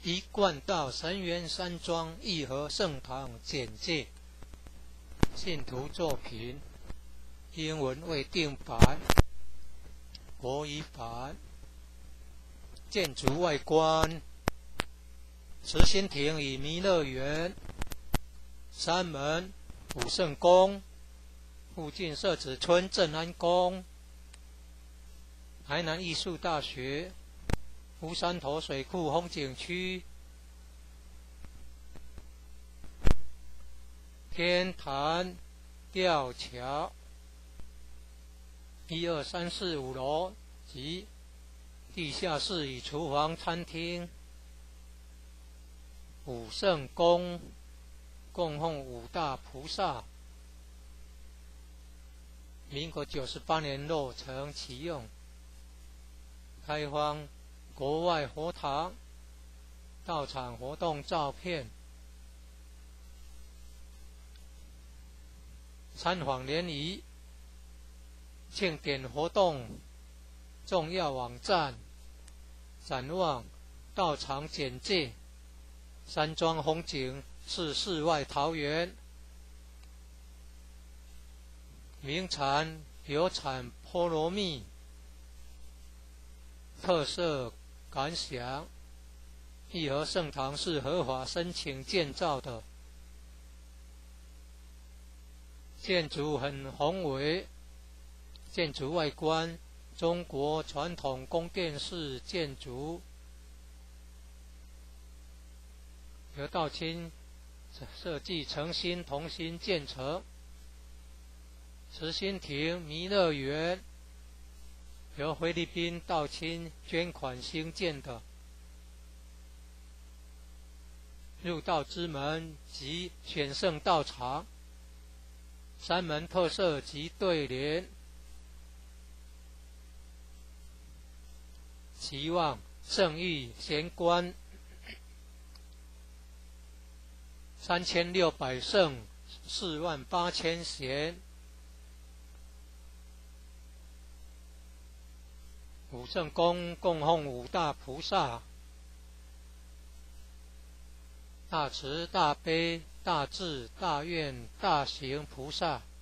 一贯道神源山庄义和圣堂简介，信徒作品，英文未定版，国语版。建筑外观：慈心亭与弥勒园，山门、武圣宫，附近社子村正安宫，台南艺术大学，乌山头水库风景区，天坛吊桥，1、2、3、4、5楼及地下室与厨房、餐厅。武圣宫供奉五大菩萨，民国98年落成启用，开放国外佛堂到场活动照片，参访联谊庆典活动重要网站，展望到场简介，山庄风景是世外桃源，名产有产菠萝蜜，特色感想：义和圣堂是合法申请建造的，建筑很宏伟，建筑外观中国传统宫殿式建筑，由道清设计诚心同心建成。慈心亭弥勒园由菲律宾道清捐款兴建的，入道之门及选圣道场，山门特色及对联，期望圣域贤官3600圣48000贤。武圣宫供奉五大菩萨，大慈大悲大智大愿大行菩萨。